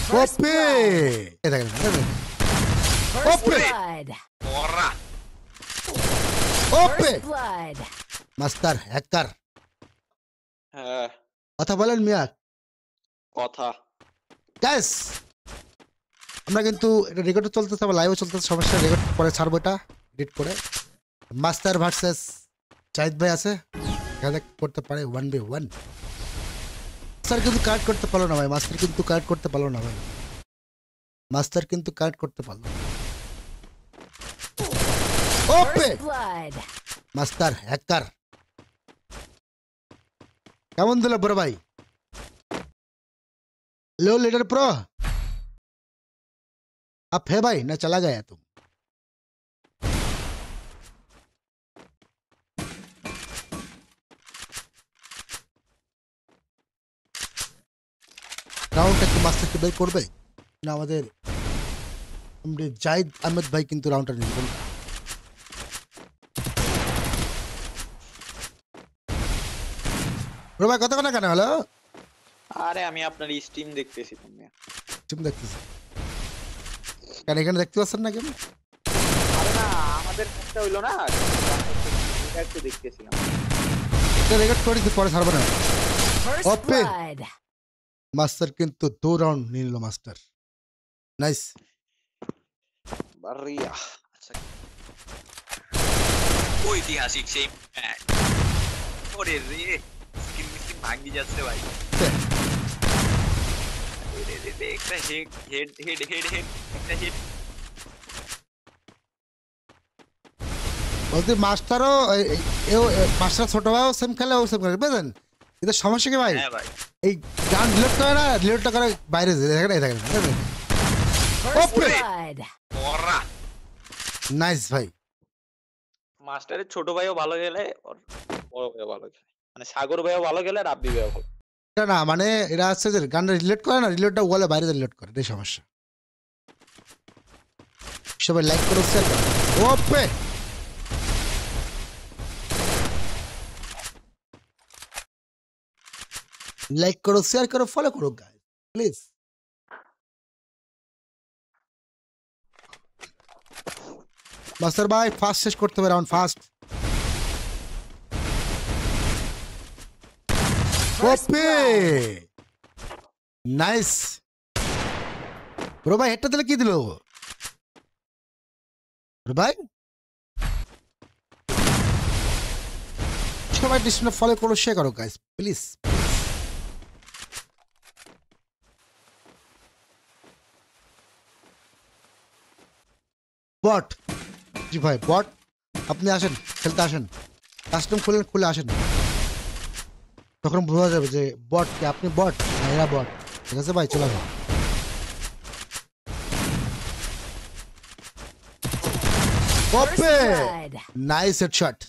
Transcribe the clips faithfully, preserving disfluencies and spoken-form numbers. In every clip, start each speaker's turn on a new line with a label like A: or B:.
A: ওপে এ দেখেন ওপে
B: ওরা
A: ওপে master hacker
B: হ্যাঁ
A: কথা বলেন মিয়া
B: কথা
A: গাইস আমরা কিন্তু এটা রেকর্ড চলতেছে আবার লাইভও চলতেছে সমস্যা রেকর্ড পরে ছাড়বো এটা এডিট করে মাস্টার ভার্সেস জাহিদ ভাই আছে দেখা করতে পারে ওয়ান বাই ওয়ান মাস্টার কিন্তু কাট করতে পারলো না ভাই মাস্টার কিন্তু কাট করতে পারলো না ভাই মাস্টার কিন্তু কাট করতে পারলো ওপে মাস্টার হ্যাকার কেমন দিল বড় ভাই लो लीडर प्रो अब है भाई ना चला गया तुम রাউন্ডটা কি মাস্টার কি বের করবে না আমাদের আমরা জাহিদ আহমেদ ভাই কিন্তু রাউন্ডটা নিয়ে নেবেন রোবা কত কোনা কেন হলো
B: আরে আমি আপনার স্ট্রিম দেখতেছি তুমি
A: স্ট্রিম দেখতেছি কেন এখানে দেখতে পাচ্ছেন না কেন
B: আরে না আমাদের কাজটা হইলো না এটা একটু দেখতেছিলাম
A: এটা রেকর্ড করে দিতে পরে ছাড়ব না ওপে মাস্টার কিন্তু দো রাউন্ড নিল মাস্টার নাইস
B: বারিয়া আচ্ছা ঐতিহাসিক সেই ম্যাচ ওরে রে স্কিন মিসিং ভাঙি যাচ্ছে ভাই একটা head head head head head একটা হেড
A: বলতে মাস্টারও এও মাস্টার ছোট ভাইও সেম খেলে ও সেম খেলে বুঝলেন এটা সমস্যা কি ভাই
B: হ্যাঁ ভাই
A: এই গান ডিলিট করে না ডিলিটটা করে বাইরে যায় দেখেন এই দেখেন ওপে
B: ওরা
A: নাইস ভাই
B: মাস্টারের ছোট ভাইও ভালো খেলে আর বড় ভাইও ভালো খেলে মানে সাগর ভাইও ভালো খেলে আর আব্বি ভাইও ভালো
A: না মানে এরা আছে যে গানটা রিলেট করে না রিলেটটা ওয়ালে বাইরে রিলেট করে এই সমস্যা সবাই লাইক করো শেয়ার করো ওপে লাইক করো শেয়ার করো ফলো করো গাইস প্লিজ মাস্টার ভাই ফাস্ট শেষ করতে হবে round fast OP nice bro ভাই হেডটা দিলে কি দিল ব্রো ভাই সবাই ডিসপ্লে ফলো করো শেয়ার করো গাইস প্লিজ বট জি ভাই বট আপনি আসেন খেলতে আসেন কাস্টম খুলে খুলে আসেন তখন বোঝা যাবে যে বট কি আপনি বট না এরা বট ঠিক আছে ভাই চলে আসুন ওপে নাইস হেডশট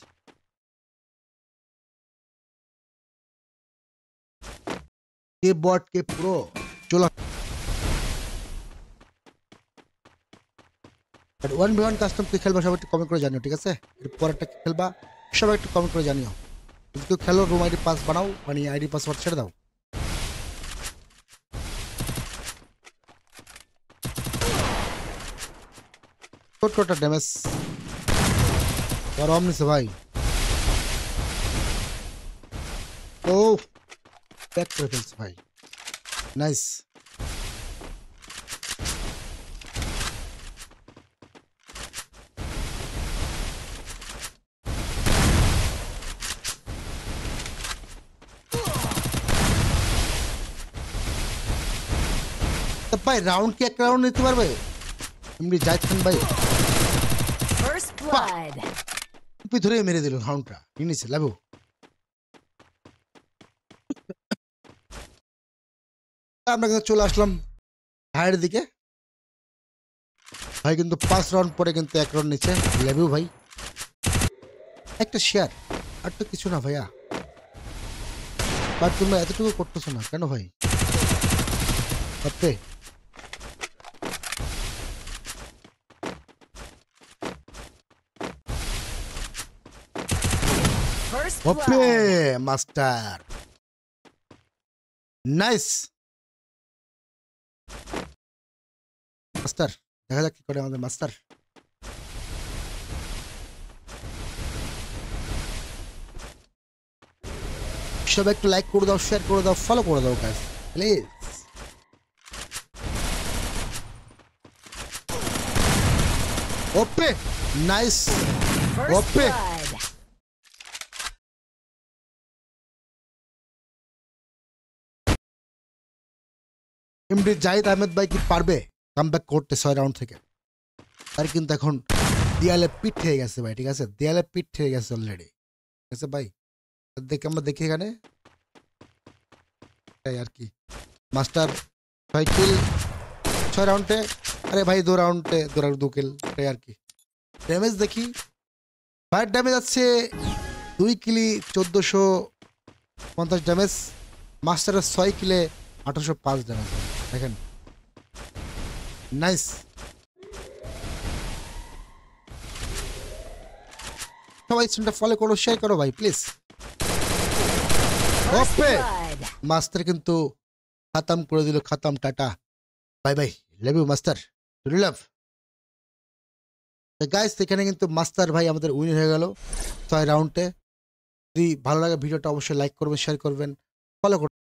A: কে বট কে প্রো চলো আর ওয়ান বি ওয়ান কাস্টম কি খেলবা সবাই একটু কমেন্ট করে জানিও ঠিক আছে এর পরেরটা কি খেলবা সবাই একটু কমেন্ট করে জানিও যদি কেউ খেলো রুম আইডি পাস বানাও মানে আইডি পাসওয়ার্ড ছেড়ে দাও ছোট্ট ড্যামেজ গরম নিছে ভাই ও ব্যাক করে ফেলছে ভাই নাইস ভাই রাউন্ড কি এক রাউন্ড নিতে পারবে এমনি জাহিদ খান ভাই টুপি ধরে মেরে দিল রাউন্ডটা নিয়েছে লাভু আমরা কিন্তু চলে আসলাম হায়ের দিকে ভাই কিন্তু পাঁচ রাউন্ড পরে কিন্তু এক রাউন্ড নিচ্ছে লাভু ভাই একটা শেয়ার আর তো কিছু না ভাইয়া বাট তোমরা এতটুকু করতেছো না কেন ভাই আপনি ওপে মাস্টার নাইস মাস্টার, দেখা যাক কি করে আমাদের মাস্টার। সবাই একটু লাইক করে দাও, শেয়ার করে দাও, ফলো করে দাও guys please. OP nice, OP MD Jahid Ahmed ভাই কি পারবে কামব্যাক করতে ছয় রাউন্ড থেকে? তার কিন্তু এখন দেয়ালে পিঠ হয়ে গেছে ভাই, ঠিক আছে, দেয়ালে পিঠ হয়ে গেছে অলরেডি, ঠিক আছে ভাই। দেখে আমরা দেখি এখানে আর কি মাস্টার ছয় কিল ছয় রাউন্ডে, আরে ভাই দু রাউন্ডে দু রাউন্ড দু কিল আর কি। ড্যামেজ দেখি, ফায়ার ড্যামেজ আছে দুই কিলি চোদ্দোশো পঞ্চাশ ড্যামেজ, মাস্টারের ছয় কিলে আঠারোশো পাঁচ ড্যামেজ। দেখেন নাইস। সবাই চ্যানেলটা ফলো করো, শেয়ার করো ভাই প্লিজ। ওপে মাস্টার কিন্তু খতম করে দিল, খতম, টাটা bye bye, love you master, love guys. এখানে কিন্তু মাস্টার ভাই আমাদের উইন হয়ে গেল ছয় রাউন্ডে। যদি ভালো লাগে ভিডিওটা অবশ্যই লাইক করবেন, শেয়ার করবেন, ফলো করবেন।